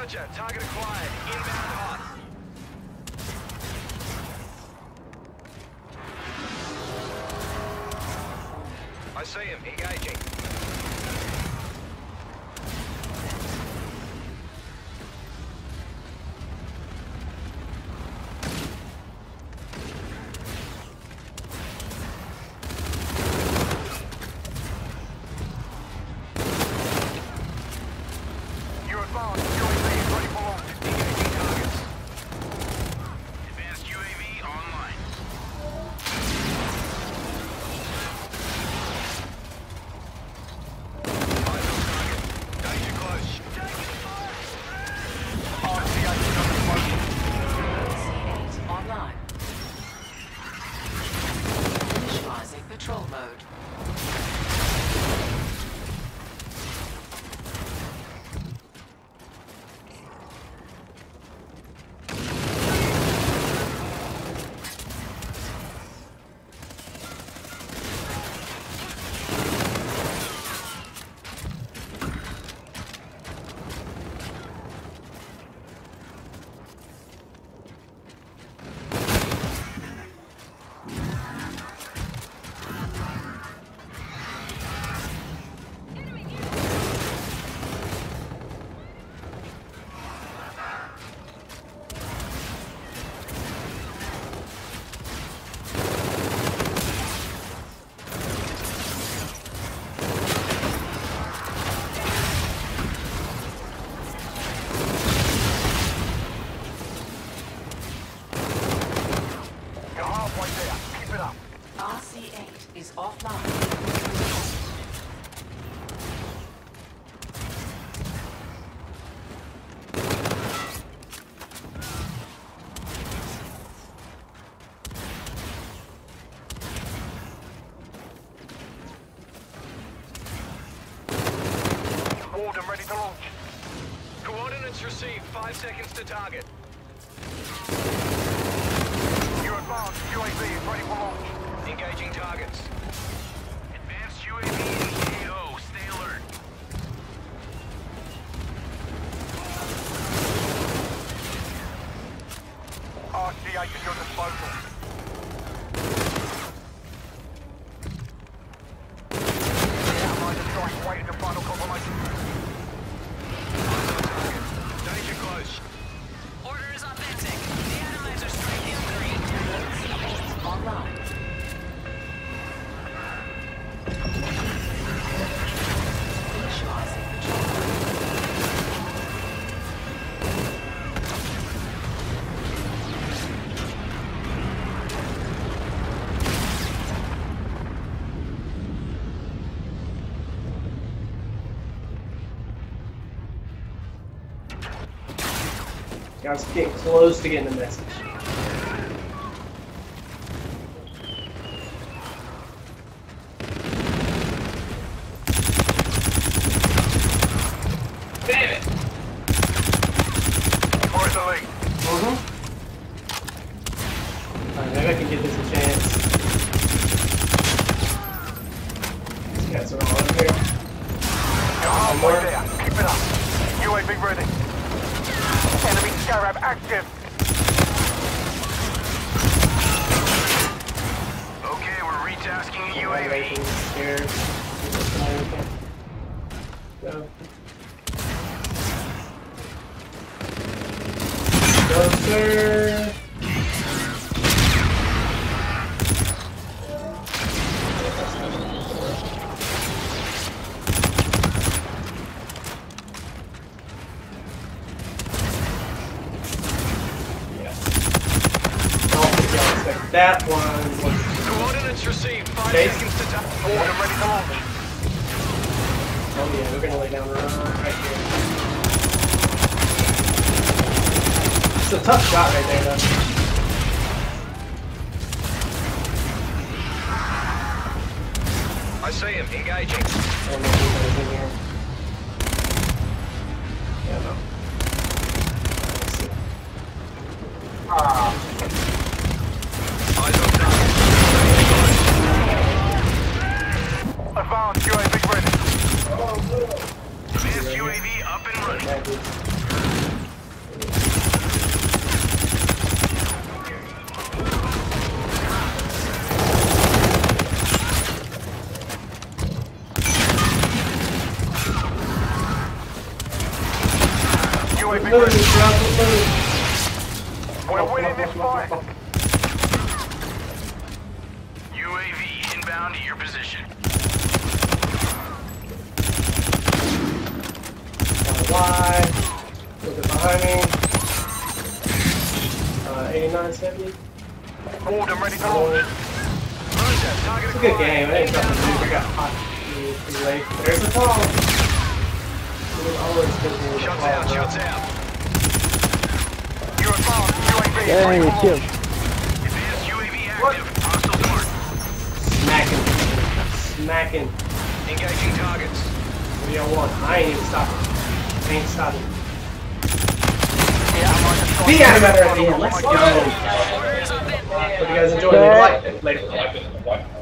Roger. Target acquired. Inbound hot. I see him. Engaging. Control mode. RC8 is offline. Warden ready to launch. Coordinates received. 5 seconds to target. You're advanced. UAV is ready for launch. Engaging targets. Advanced UAV in EO. Stay alert. RC8 at your disposal. De-atomizer strike waiting for final confirmation. Danger close. Order is authentic. De-atomizer strike is green. Online. Initializing control. Guys, getting close to getting the message. Damn it! Where's the lead? Alright, maybe I can give this a chance. These guys are all in here. You're halfway there. Keep it up. UAV ready. Enemy Scarab active. Okay, we're retasking a UAV. Here. Go. Go, sir. That one was... Coordinates received. 5 Okay. seconds to tap. Warden ready to launch. Oh yeah, we're gonna lay down right here. It's a tough shot right there, though. I see him. Engaging. Oh, no, he's in here. Yeah, no. Let's see. Eyes on target. Advanced UAV ready. Advanced UAV up and running. UAV ready. We're winning this fight. UAV inbound to your position. Wide. Look at behind me. 8970. Hold them ready to launch. It's a good game. I ain't got to do. I got hot pretty late. There's a fall. Always good. Shots out, shots out. You're advanced. UAV Yeah, ready you to killed. launch. Advanced UAV active. Hostile mark. Smacking. Smacking. Engaging targets. What do y'all want? I ain't even stopping. I ain't stopping. The animator at the end. Let's go. Orders authentic. Hope you guys enjoyed. Leave a like. Later.